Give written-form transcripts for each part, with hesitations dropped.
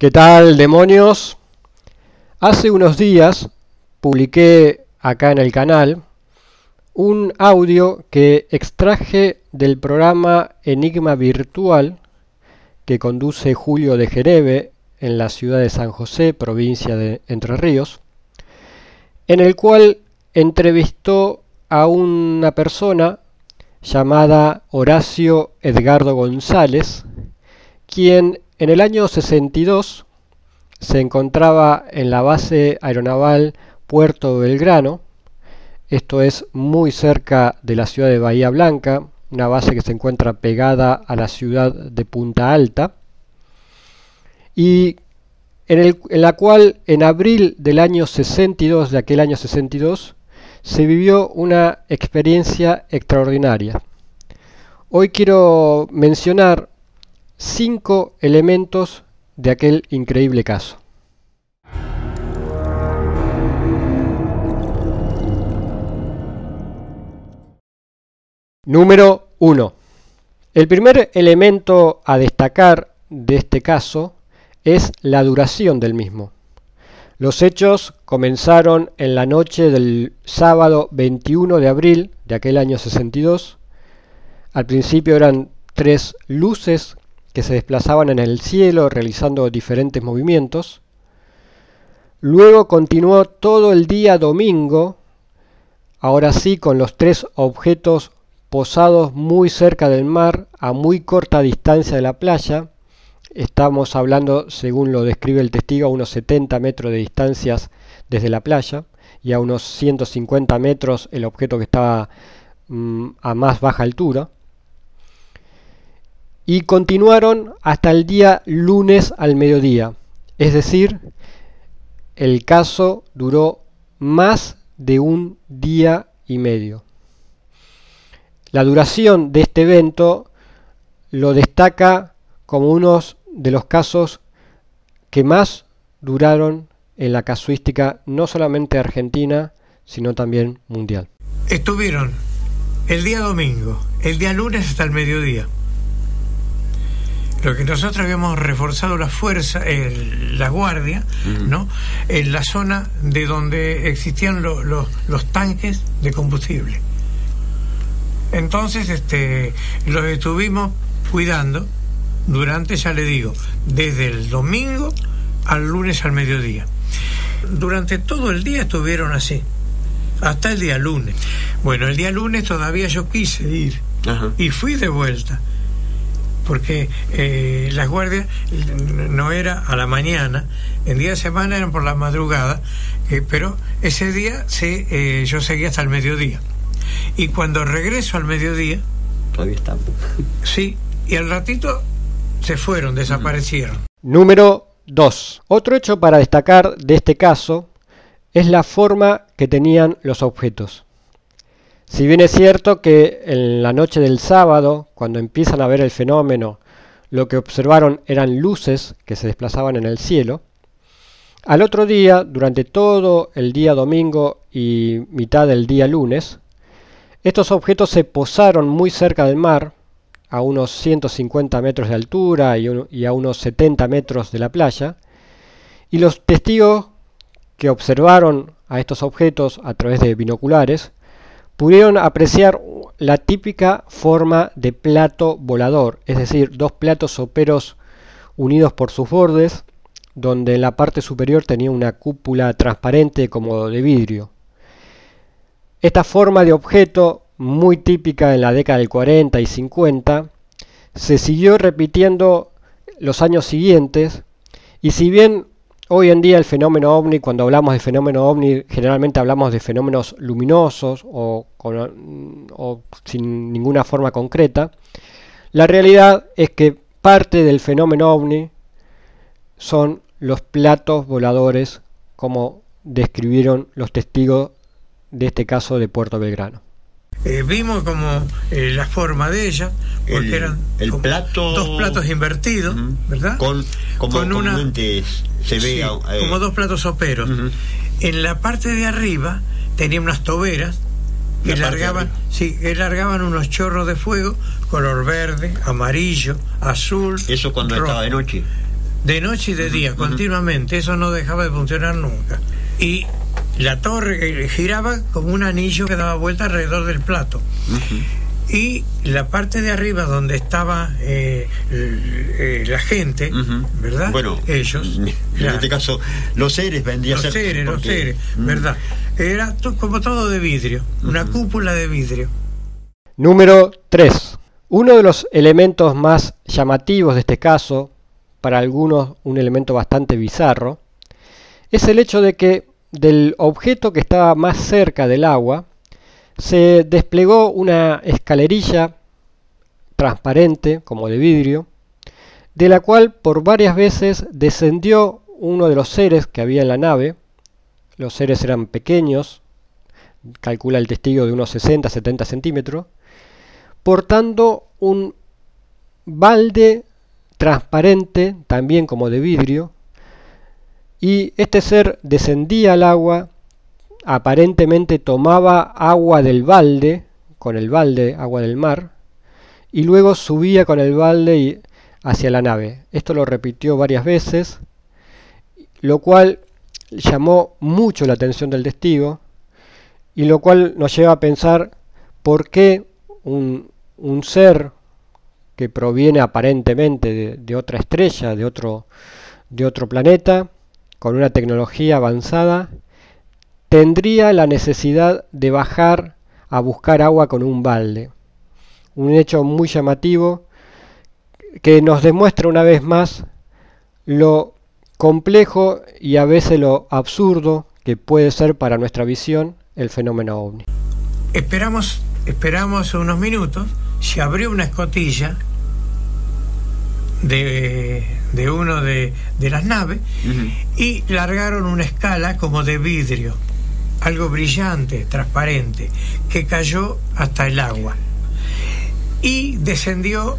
¿Qué tal, demonios? Hace unos días publiqué acá en el canal un audio que extraje del programa Enigma Virtual que conduce Julio de Jereve en la ciudad de San José, provincia de Entre Ríos, en el cual entrevistó a una persona llamada Horacio Edgardo González, quien en el año 62 se encontraba en la base aeronaval Puerto Belgrano. Esto es muy cerca de la ciudad de Bahía Blanca, una base que se encuentra pegada a la ciudad de Punta Alta, y en la cual en abril del año 62, de aquel año 62, se vivió una experiencia extraordinaria. Hoy quiero mencionar 5 elementos de aquel increíble caso. Número 1. El primer elemento a destacar de este caso es la duración del mismo. Los hechos comenzaron en la noche del sábado 21 de abril de aquel año 62. Al principio eran 3 luces que se desplazaban en el cielo realizando diferentes movimientos. Luego continuó todo el día domingo, ahora sí con los 3 objetos posados muy cerca del mar, a muy corta distancia de la playa. Estamos hablando, según lo describe el testigo, a unos 70 metros de distancias desde la playa y a unos 150 metros el objeto que estaba a más baja altura. Y continuaron hasta el día lunes al mediodía. Es decir, el caso duró más de un día y medio. La duración de este evento lo destaca como uno de los casos que más duraron en la casuística no solamente argentina, sino también mundial. Estuvieron el día domingo, el día lunes hasta el mediodía. Lo que nosotros habíamos reforzado la fuerza, la guardia, ¿no? En la zona de donde existían los tanques de combustible. Entonces los estuvimos cuidando durante, ya le digo, desde el domingo al lunes al mediodía. Durante todo el día estuvieron así, hasta el día lunes. Bueno, el día lunes todavía yo quise ir. Ajá. Y fui de vuelta, porque las guardias no era a la mañana, en día de semana eran por la madrugada, pero ese día yo seguía hasta el mediodía. Y cuando regreso al mediodía, todavía están. Sí, y al ratito se fueron, desaparecieron. Número 2. Otro hecho para destacar de este caso es la forma que tenían los objetos. Si bien es cierto que en la noche del sábado, cuando empiezan a ver el fenómeno, lo que observaron eran luces que se desplazaban en el cielo, al otro día, durante todo el día domingo y mitad del día lunes, estos objetos se posaron muy cerca del mar, a unos 150 metros de altura y a unos 70 metros de la playa, y los testigos que observaron a estos objetos a través de binoculares pudieron apreciar la típica forma de plato volador, es decir, 2 platos soperos unidos por sus bordes, donde en la parte superior tenía una cúpula transparente como de vidrio. Esta forma de objeto, muy típica en la década del 40 y 50, se siguió repitiendo los años siguientes, y si bien hoy en día el fenómeno ovni, cuando hablamos de fenómeno ovni, generalmente hablamos de fenómenos luminosos o sin ninguna forma concreta, la realidad es que parte del fenómeno ovni son los platos voladores, como describieron los testigos de este caso de Puerto Belgrano. Vimos como la forma de ella, porque eran plato, 2 platos invertidos, ¿verdad? Como se ve, como 2 platos soperos. En la parte de arriba tenía unas toberas que largaban unos chorros de fuego color verde, amarillo, azul. ¿Eso cuando rojo. Estaba de noche? de noche y de día, continuamente. Eso no dejaba de funcionar nunca. Y la torre giraba como un anillo que daba vuelta alrededor del plato. Y la parte de arriba donde estaba la gente, ¿verdad? Bueno, ellos. En este caso, los seres vendrían a ser. Los seres, ¿verdad? Era como todo de vidrio, una cúpula de vidrio. Número 3. Uno de los elementos más llamativos de este caso, para algunos un elemento bastante bizarro, es el hecho de que del objeto que estaba más cerca del agua se desplegó una escalerilla transparente, como de vidrio, de la cual por varias veces descendió uno de los seres que había en la nave. Los seres eran pequeños, calcula el testigo de unos 60-70 centímetros, portando un balde transparente, también como de vidrio, y este ser descendía al agua, aparentemente tomaba agua del balde, con el balde, agua del mar, y luego subía con el balde hacia la nave. Esto lo repitió varias veces, lo cual llamó mucho la atención del testigo, y lo cual nos lleva a pensar por qué un ser que proviene aparentemente de otra estrella, de otro planeta, con una tecnología avanzada, tendría la necesidad de bajar a buscar agua con un balde. Un hecho muy llamativo que nos demuestra una vez más lo complejo y a veces lo absurdo que puede ser para nuestra visión el fenómeno ovni. Esperamos unos minutos, se abrió una escotilla de uno de las naves y largaron una escala como de vidrio, algo brillante, transparente, que cayó hasta el agua. Y descendió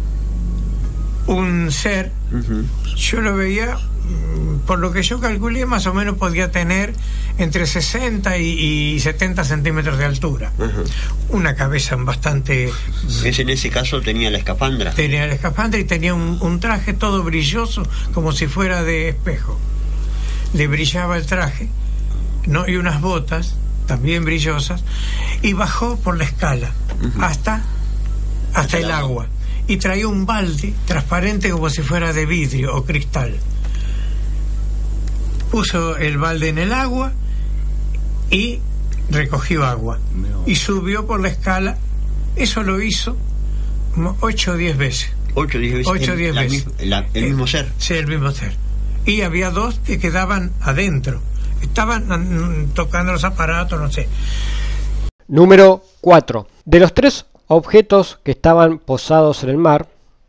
un ser, yo lo veía, por lo que yo calculé, más o menos podía tener entre 60 y 70 centímetros de altura. Una cabeza bastante... En ese caso tenía la escafandra. Tenía la escafandra y tenía un traje todo brilloso, como si fuera de espejo. Le brillaba el traje, ¿no? Y unas botas también brillosas, y bajó por la escala hasta el agua, y traía un balde transparente como si fuera de vidrio o cristal. Puso el balde en el agua y recogió agua y subió por la escala. Eso lo hizo 8 o 10 veces. 8 o 10 veces. El mismo ser. Sí, el mismo ser. Y había dos que quedaban adentro. Estaban tocando los aparatos, no sé. Número 4. De los 3 objetos que estaban posados en el mar,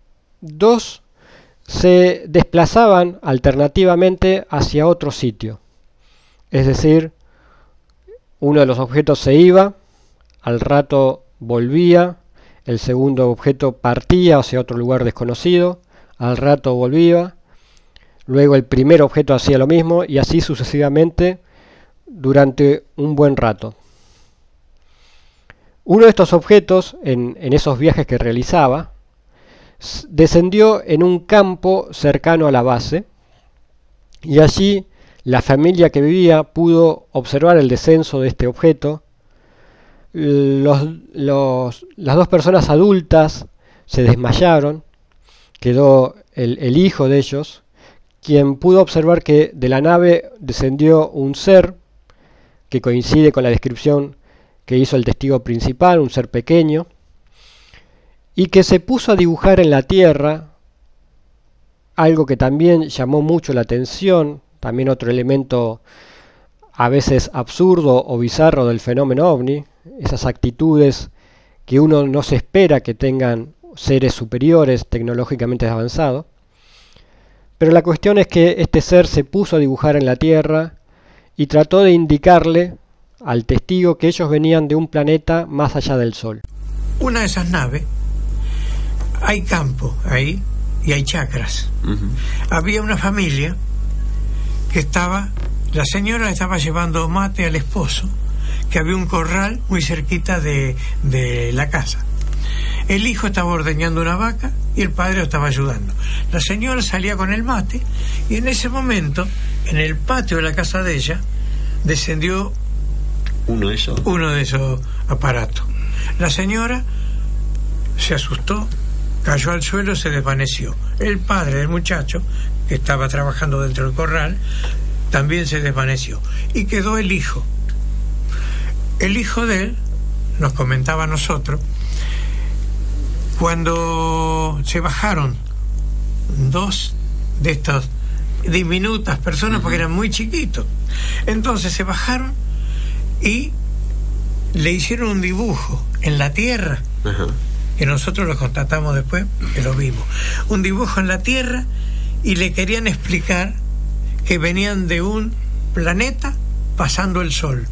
2 se desplazaban alternativamente hacia otro sitio. Es decir, uno de los objetos se iba, al rato volvía, el segundo objeto partía hacia otro lugar desconocido, al rato volvía, luego el primer objeto hacía lo mismo y así sucesivamente durante un buen rato. Uno de estos objetos, en esos viajes que realizaba, descendió en un campo cercano a la base y allí la familia que vivía pudo observar el descenso de este objeto. Las 2 personas adultas se desmayaron, quedó el hijo de ellos, quien pudo observar que de la nave descendió un ser que coincide con la descripción que hizo el testigo principal, un ser pequeño, y que se puso a dibujar en la tierra, algo que también llamó mucho la atención, también otro elemento a veces absurdo o bizarro del fenómeno ovni, esas actitudes que uno no se espera que tengan seres superiores tecnológicamente avanzados. Pero la cuestión es que este ser se puso a dibujar en la tierra y trató de indicarle al testigo que ellos venían de un planeta más allá del Sol. Una de esas naves, hay campo ahí y hay chacras. Había una familia que la señora estaba llevando mate al esposo, que había un corral muy cerquita de la casa. El hijo estaba ordeñando una vaca y el padre lo estaba ayudando. La señora salía con el mate y en ese momento, en el patio de la casa de ella, descendió uno de esos aparatos. La señora se asustó, cayó al suelo y se desvaneció. El padre del muchacho, que estaba trabajando dentro del corral, también se desvaneció. Y quedó el hijo. El hijo de él nos comentaba a nosotros, cuando se bajaron dos de estas diminutas personas, porque eran muy chiquitos, entonces se bajaron y le hicieron un dibujo en la tierra, que nosotros lo constatamos después, que lo vimos, un dibujo en la tierra, y le querían explicar que venían de un planeta pasando el sol,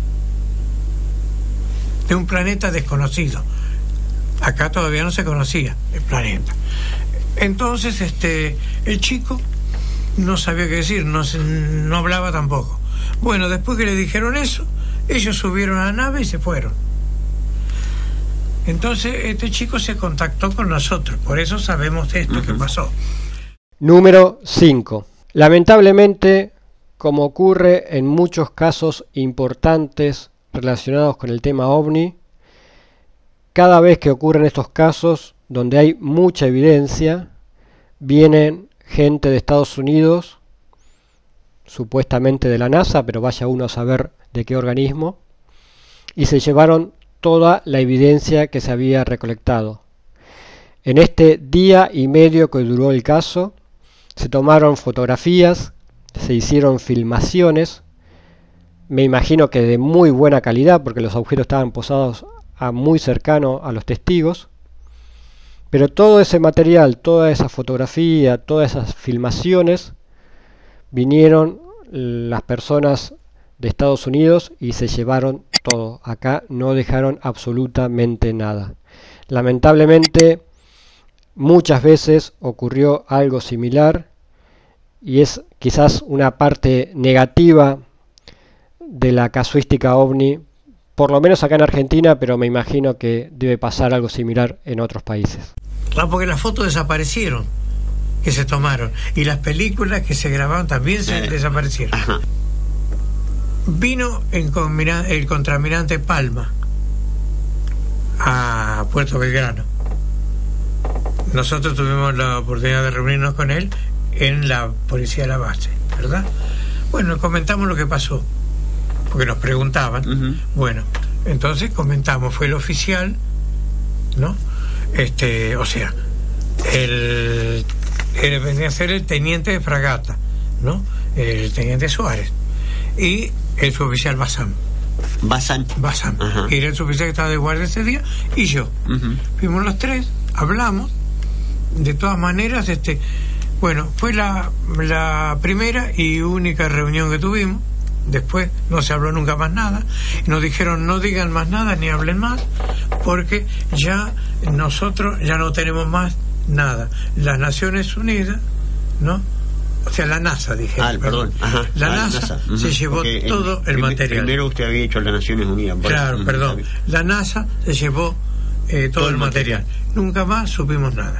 de un planeta desconocido. Acá todavía no se conocía el planeta. Entonces el chico no sabía qué decir, no hablaba tampoco. Bueno, después que le dijeron eso, ellos subieron a la nave y se fueron. Entonces este chico se contactó con nosotros, por eso sabemos esto que pasó. Número 5. Lamentablemente, como ocurre en muchos casos importantes relacionados con el tema OVNI, cada vez que ocurren estos casos donde hay mucha evidencia, vienen gente de Estados Unidos, supuestamente de la NASA, pero vaya uno a saber de qué organismo, y se llevaron toda la evidencia que se había recolectado. En este día y medio que duró el caso, se tomaron fotografías, se hicieron filmaciones, me imagino que de muy buena calidad, porque los objetos estaban posados muy cercano a los testigos, pero todo ese material, toda esa fotografía, todas esas filmaciones, vinieron las personas de Estados Unidos y se llevaron todo. Acá no dejaron absolutamente nada. Lamentablemente, muchas veces ocurrió algo similar y es quizás una parte negativa de la casuística OVNI, por lo menos acá en Argentina, pero me imagino que debe pasar algo similar en otros países. Claro, porque las fotos desaparecieron, que se tomaron, y las películas que se grabaron también desaparecieron. Vino el contraalmirante Palma a Puerto Belgrano. Nosotros tuvimos la oportunidad de reunirnos con él en la policía de la base, ¿verdad? Bueno, comentamos lo que pasó, porque nos preguntaban. Bueno, entonces comentamos, fue el oficial, ¿no? O sea, él venía a ser el teniente de fragata, ¿no? El teniente Suárez, y el suboficial Bazán, que era el suboficial que estaba de guardia ese día, y yo. Fuimos los tres, hablamos. De todas maneras, bueno, fue la primera y única reunión que tuvimos. Después no se habló nunca más nada. Nos dijeron no digan más nada ni hablen más, porque ya nosotros ya no tenemos más nada. Las Naciones Unidas, ¿no? O sea, la NASA, dije. Perdón. La NASA se llevó todo el material. Primero usted había hecho las Naciones Unidas. Claro, perdón. La NASA se llevó todo el material. Nunca más supimos nada.